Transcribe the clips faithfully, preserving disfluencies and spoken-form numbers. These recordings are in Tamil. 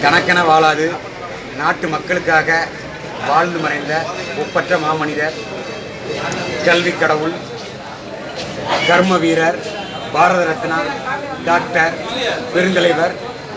தனக்கென வாழாது நாட்டு மக்களுக்காக வாழ்ந்து மறைந்த ஒப்பற்ற மாமனிதர், கல்வி கடவுள், கர்ம வீரர், பாரத ரத்னா டாக்டர் பெருந்தலைவர்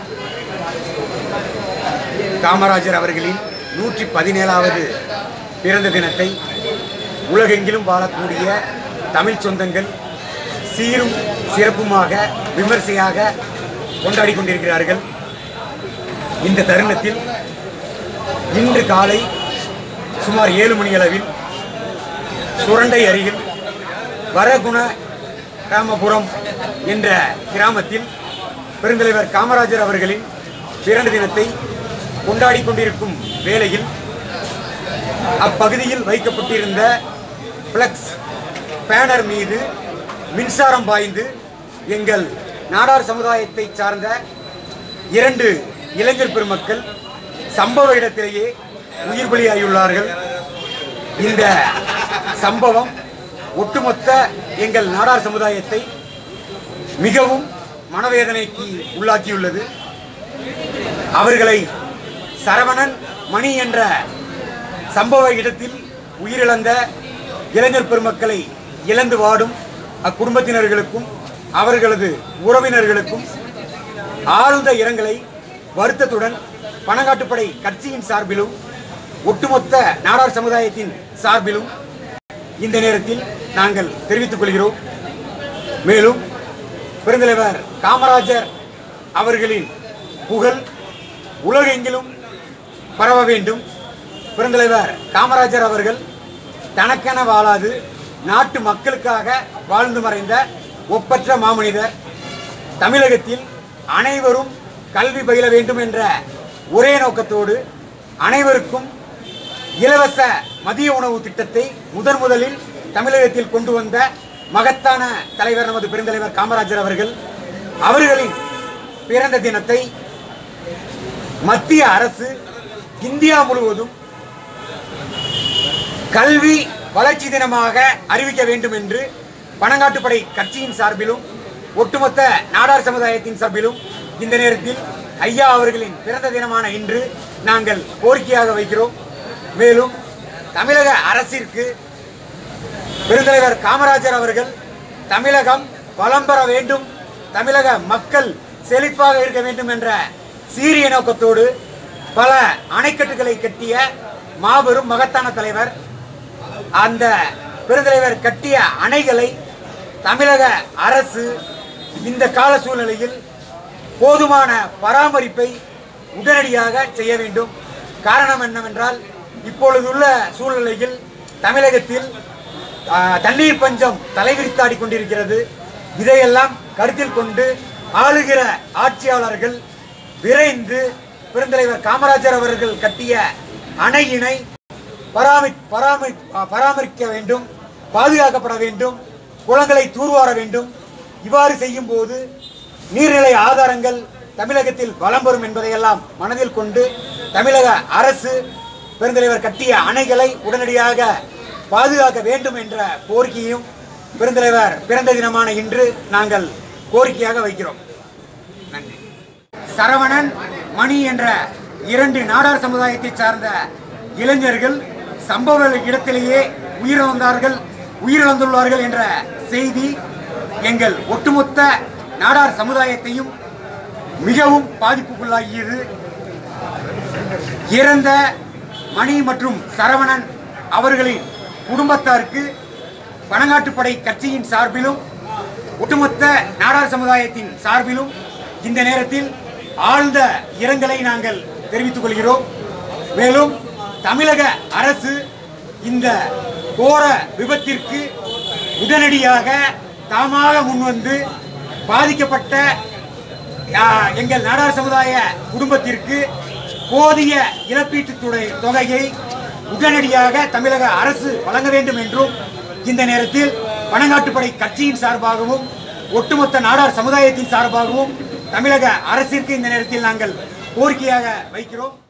காமராஜர் அவர்களின் நூற்றி பதினேழாவது பிறந்த தினத்தை உலகெங்கிலும் வாழக்கூடிய தமிழ் சொந்தங்கள் சீரும் சிறப்புமாக விமர்சையாக கொண்டாடி கொண்டிருக்கிறார்கள். இந்த தருணத்தில் இன்று காலை சுமார் ஏழு மணி அளவில் சுரண்டை அருகில் வரகுண ராமபுரம் என்ற கிராமத்தில் பெருந்தலைவர் காமராஜர் அவர்களின் பிறந்த தினத்தை கொண்டாடி கொண்டிருக்கும் வேளையில் அப்பகுதியில் வைக்கப்பட்டிருந்த பிளக்ஸ் பேனர் மீது மின்சாரம் பாய்ந்து எங்கள் நாடார் சமுதாயத்தை சார்ந்த இரண்டு இளைஞர் பெருமக்கள் சம்பவ இடத்திலேயே உயிர் பலியாகியுள்ளார்கள். இந்த சம்பவம் ஒட்டுமொத்த எங்கள் நாடார் சமுதாயத்தை மிகவும் மனவேதனைக்கு உள்ளாக்கியுள்ளது. அவர்களை சரவணன் மணி என்ற சம்பவ இடத்தில் உயிரிழந்த இளைஞர் பெருமக்களை இழந்து வாடும் அக்குடும்பத்தினர்களுக்கும் அவர்களது உறவினர்களுக்கும் ஆழ்ந்த இரங்கலை வருத்தத்துடன் பனங்காட்டுப்படை கட்சியின் சார்பிலும் ஒட்டுமொத்த நாடார் சமுதாயத்தின் சார்பிலும் இந்த நேரத்தில் நாங்கள் தெரிவித்துக் கொள்கிறோம். மேலும் பெருந்தலைவர் காமராஜர் அவர்களின் புகழ் உலகெங்கிலும் பரவ வேண்டும். பெருந்தலைவர் காமராஜர் அவர்கள் தனக்கென வாழாது நாட்டு மக்களுக்காக வாழ்ந்து மறைந்த ஒப்பற்ற மாமனிதர். தமிழகத்தில் அனைவரும் கல்வி பயில வேண்டும் என்ற ஒரே நோக்கத்தோடு அனைவருக்கும் இலவச மதிய உணவு திட்டத்தை முதன் முதலில் தமிழகத்தில் கொண்டு வந்த மகத்தான தலைவர் நமது பெருந்தலைவர் காமராஜர் அவர்கள். அவர்களின் பிறந்த தினத்தை மத்திய அரசு இந்தியா முழுவதும் கல்வி வளர்ச்சி தினமாக அறிவிக்க வேண்டும் என்று பனங்காட்டுப்படை கட்சியின் சார்பிலும் ஒட்டுமொத்த நாடார் சமுதாயத்தின் சார்பிலும் இந்த நேரத்தில் ஐயா அவர்களின் பிறந்த தினமான இன்று நாங்கள் கோரிக்கையாக வைக்கிறோம். மேலும் தமிழக அரசிற்கு பெருந்தலைவர் காமராஜர் அவர்கள் தமிழகம் வளம் பெற வேண்டும், தமிழக மக்கள் செழிப்பாக இருக்க வேண்டும் என்ற சீரிய நோக்கத்தோடு பல அணைக்கட்டுகளை கட்டிய மாபெரும் மகத்தான தலைவர். அந்த பெருந்தலைவர் கட்டிய அணைகளை தமிழக அரசு இந்த கால சூழ்நிலையில் போதுமான பராமரிப்பை உடனடியாக செய்ய வேண்டும். காரணம் என்னவென்றால் இப்பொழுதுள்ள சூழ்நிலையில் தமிழகத்தில் தண்ணீர் பஞ்சம் தலைவிரித்தாடி கொண்டிருக்கிறது. இதையெல்லாம் கருத்தில் கொண்டு ஆளுகிற ஆட்சியாளர்கள் விரைந்து பெருந்தலைவர் காமராஜர் அவர்கள் கட்டிய அணையினை பராமரி பராமரி பராமரிக்க வேண்டும், பாதுகாக்கப்பட வேண்டும், குளங்களை தூர்வார வேண்டும். இவ்வாறு செய்யும் போது நீர்நிலை ஆதாரங்கள் தமிழகத்தில் வளம் பெறும் என்பதையெல்லாம் மனதில் கொண்டு தமிழக அரசு பெருந்தலைவர் கட்டிய அணைகளை உடனடியாக பாதுகாக்க வேண்டும் என்ற கோரிக்கையும் பெருந்தலைவர் பிறந்த தினமான இன்று நாங்கள் கோரிக்கையாக வைக்கிறோம். நன்றி. சரவணன் மணி என்ற இரண்டு நாடார் சமுதாயத்தை சார்ந்த இளைஞர்கள் சம்பவ இடத்திலேயே உயிரிழந்தார்கள் உயிரிழந்துள்ளார்கள் என்ற செய்தி எங்கள் ஒட்டுமொத்த நாடார் சமுதாயத்தையும் மிகவும் பாதிப்புக்குள்ளாகியது. இறந்த மணி மற்றும் சரவணன் அவர்களின் குடும்பத்தாருக்கு பனங்காட்டுப்படை கட்சியின் சார்பிலும் ஒட்டுமொத்த நாடார் சமுதாயத்தின் சார்பிலும் இந்த நேரத்தில் ஆழ்ந்த இரங்கலை நாங்கள் தெரிவித்துக் கொள்கிறோம். மேலும் தமிழக அரசு இந்த கோர விபத்திற்கு உடனடியாக தாமாக முன்வந்து பாதிக்கப்பட்ட எங்கள் நாடார் சமுதாய குடும்பத்திற்கு போதிய இழப்பீட்டு தொகையை உடனடியாக தமிழக அரசு வழங்க வேண்டும் என்றும் இந்த நேரத்தில் பனங்காட்டுப்படை கட்சியின் சார்பாகவும் ஒட்டுமொத்த நாடார் சமுதாயத்தின் சார்பாகவும் தமிழக அரசிற்கு இந்த நேரத்தில் நாங்கள் கோரிக்கையாக வைக்கிறோம்.